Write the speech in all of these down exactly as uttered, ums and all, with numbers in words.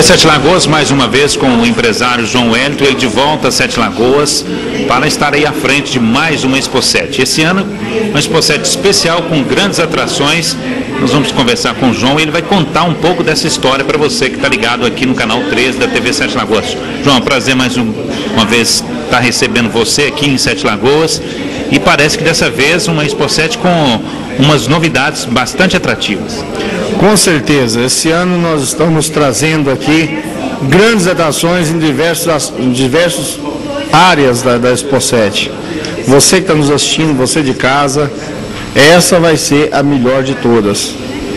Sete Lagoas, mais uma vez com o empresário João Wellington, ele de volta a Sete Lagoas para estar aí à frente de mais uma Expo sete. Esse ano, uma Expo sete especial com grandes atrações. Nós vamos conversar com o João e ele vai contar um pouco dessa história para você que está ligado aqui no canal treze da T V Sete Lagoas. João, prazer mais um, uma vez estar recebendo você aqui em Sete Lagoas. E parece que dessa vez uma Expo sete com umas novidades bastante atrativas. Com certeza, esse ano nós estamos trazendo aqui grandes atrações em diversas, em diversas áreas da, da Expo sete. Você que está nos assistindo, você de casa, essa vai ser a melhor de todas.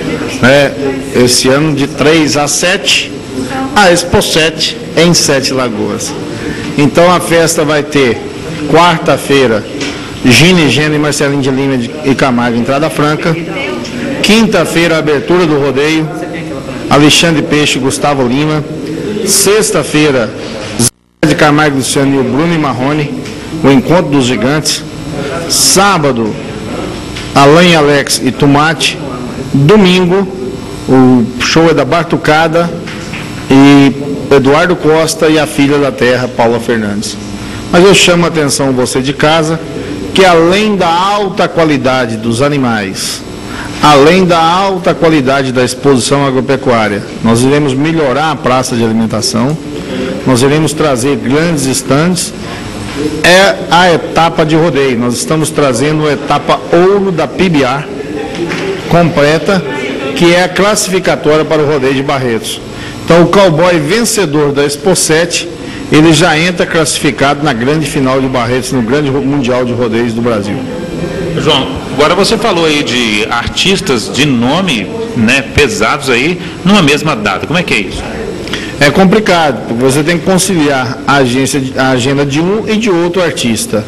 É, esse ano de três a sete, a Expo sete em Sete Lagoas. Então a festa vai ter quarta-feira, Gine Gena e Marcelinho de Lima e Camargo, entrada franca. Quinta-feira, abertura do rodeio, Alexandre Peixe e Gustavo Lima. Sexta-feira, Zé de Camargo e Luciano e o Bruno e Marrone, o encontro dos gigantes. Sábado, Alain Alex e Tomate. Domingo, o show é da Batucada e Eduardo Costa e a filha da terra, Paula Fernandes. Mas eu chamo a atenção você de casa, que além da alta qualidade dos animais, além da alta qualidade da exposição agropecuária, nós iremos melhorar a praça de alimentação, nós iremos trazer grandes estandes. É a etapa de rodeio, nós estamos trazendo a etapa ouro da P B A completa, que é a classificatória para o rodeio de Barretos. Então o cowboy vencedor da Expo sete, ele já entra classificado na grande final de Barretos, no grande mundial de rodeios do Brasil. João, agora você falou aí de artistas de nome, né, pesados aí, numa mesma data. Como é que é isso? É complicado, porque você tem que conciliar a, agência, a agenda de um e de outro artista.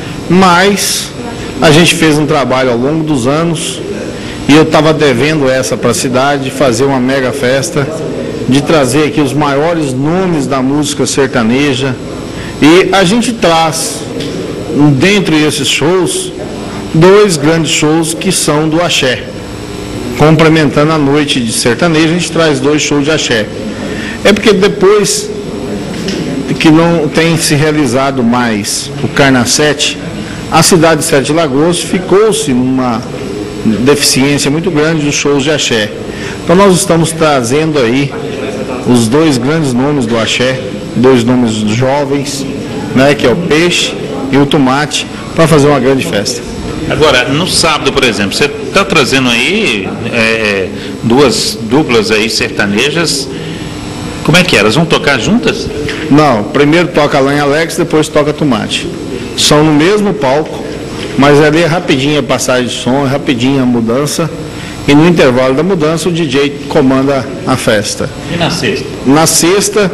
Mas a gente fez um trabalho ao longo dos anos e eu estava devendo essa para a cidade, fazer uma mega festa, de trazer aqui os maiores nomes da música sertaneja. E a gente traz, dentre esses shows, dois grandes shows que são do axé. Complementando a noite de sertanejo, a gente traz dois shows de axé. É porque depois que não tem se realizado mais o Carna sete, a cidade de Sete Lagoas ficou-se numa deficiência muito grande dos shows de axé. Então nós estamos trazendo aí os dois grandes nomes do axé, dois nomes jovens, né, que é o Peixe e o Tomate, para fazer uma grande festa. Agora, no sábado, por exemplo, você está trazendo aí é, duas duplas aí sertanejas. Como é que é? Elas vão tocar juntas? Não, primeiro toca Alain Alex, depois toca Tomate. São no mesmo palco, mas ali é rapidinho a passagem de som, é rapidinho a mudança. E no intervalo da mudança o D J comanda a festa. E na sexta? Na sexta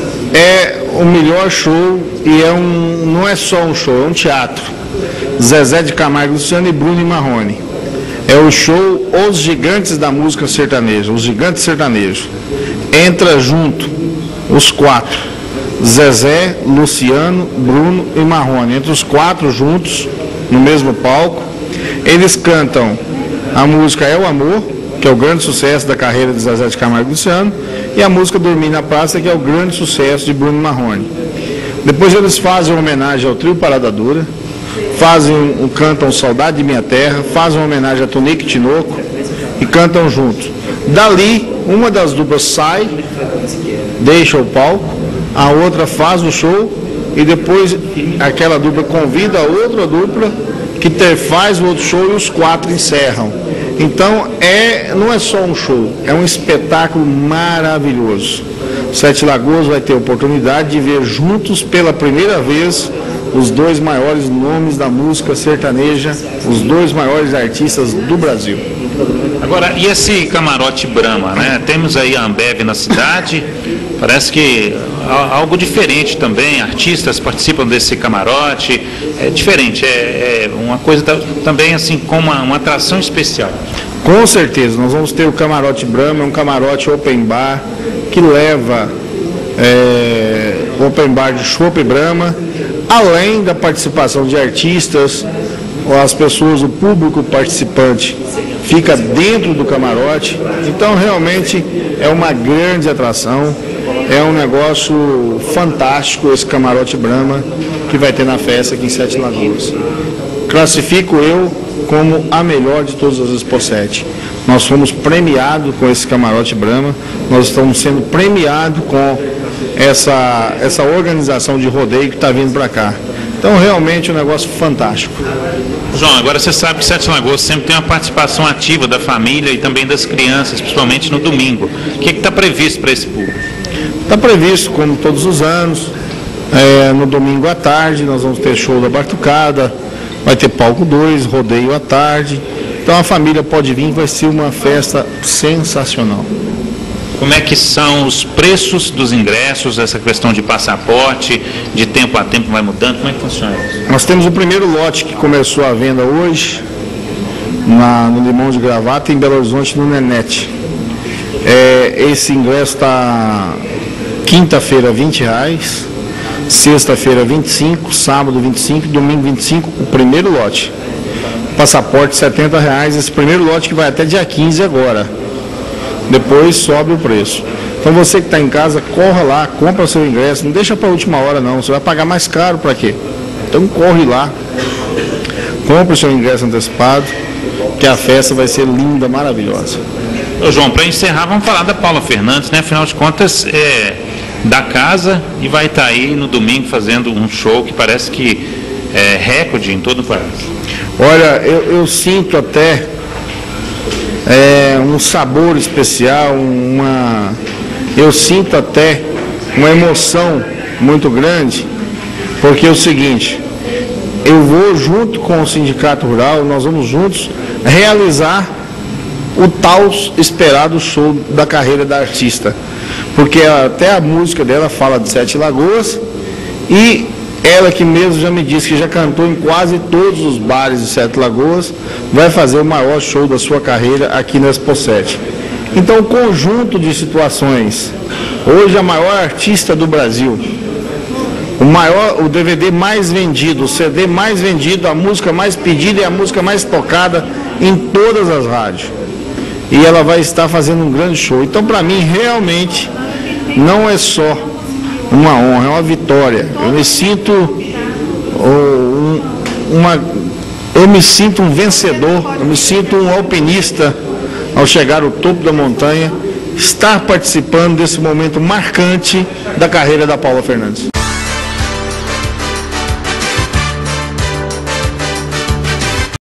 é o melhor show e é um, não é só um show, é um teatro. Zezé de Camargo, Luciano e Bruno e Marrone. É o show Os Gigantes da Música Sertaneja, os Gigantes Sertanejos. Entra junto os quatro, Zezé, Luciano, Bruno e Marrone. Entre os quatro juntos, no mesmo palco, eles cantam a música É o Amor, que é o grande sucesso da carreira de Zezé de Camargo e Luciano, e a música Dormir na Praça, que é o grande sucesso de Bruno Marrone. Depois eles fazem uma homenagem ao trio Parada Dura, fazem, cantam Saudade de Minha Terra, fazem uma homenagem a Tonico e Tinoco e cantam juntos. Dali, uma das duplas sai, deixa o palco, a outra faz o show e depois aquela dupla convida a outra dupla que ter, faz o outro show e os quatro encerram. Então, é, não é só um show, é um espetáculo maravilhoso. Sete Lagoas vai ter a oportunidade de ver juntos pela primeira vez os dois maiores nomes da música sertaneja, os dois maiores artistas do Brasil. Agora, e esse camarote Brahma, né? Temos aí a Ambev na cidade, parece que algo diferente também, artistas participam desse camarote, é diferente, é, é uma coisa também assim, com uma, uma atração especial. Com certeza, nós vamos ter o camarote Brahma, um camarote open bar, que leva é, open bar de chopp Brahma, além da participação de artistas, as pessoas, o público participante fica dentro do camarote. Então realmente é uma grande atração. É um negócio fantástico esse Camarote Brahma que vai ter na festa aqui em Sete Lagoas. Classifico eu como a melhor de todas as Expo sete. Nós fomos premiados com esse Camarote Brahma, nós estamos sendo premiados com essa, essa organização de rodeio que está vindo para cá. Então, realmente, um negócio fantástico. João, agora você sabe que Sete Lagoas sempre tem uma participação ativa da família e também das crianças, principalmente no domingo. O que está previsto para esse público? Está previsto, como todos os anos, é, no domingo à tarde, nós vamos ter show da Batucada, vai ter palco dois, rodeio à tarde. Então, a família pode vir, vai ser uma festa sensacional. Como é que são os preços dos ingressos, essa questão de passaporte, de tempo a tempo vai mudando, como é que funciona isso? Nós temos o primeiro lote que começou a venda hoje, na, no Limão de Gravata, em Belo Horizonte, no Nenete. É, esse ingresso está quinta-feira vinte reais, sexta-feira vinte e cinco, sábado vinte e cinco, domingo vinte e cinco, o primeiro lote. Passaporte setenta reais, esse primeiro lote que vai até dia quinze agora. Depois sobe o preço. Então você que está em casa, corra lá, compra o seu ingresso, não deixa para a última hora não, você vai pagar mais caro para quê? Então corre lá, compra o seu ingresso antecipado, que a festa vai ser linda, maravilhosa. Ô João, para encerrar, vamos falar da Paula Fernandes, né? Afinal de contas, é da casa e vai estar tá aí no domingo fazendo um show que parece que é recorde em todo o país. Olha, eu, eu sinto até É, um sabor especial, uma, eu sinto até uma emoção muito grande, porque é o seguinte, eu vou junto com o Sindicato Rural, nós vamos juntos realizar o tal esperado show da carreira da artista, porque até a música dela fala de Sete Lagoas e ela que mesmo já me disse que já cantou em quase todos os bares de Sete Lagoas, vai fazer o maior show da sua carreira aqui na Expo sete. Então, conjunto de situações. Hoje a maior artista do Brasil, o maior, o D V D mais vendido, o C D mais vendido, a música mais pedida e a música mais tocada em todas as rádios. E ela vai estar fazendo um grande show. Então, para mim, realmente, não é só uma honra, é uma vitória. Eu me sinto um, uma, eu me sinto um vencedor, eu me sinto um alpinista ao chegar ao topo da montanha, estar participando desse momento marcante da carreira da Paula Fernandes.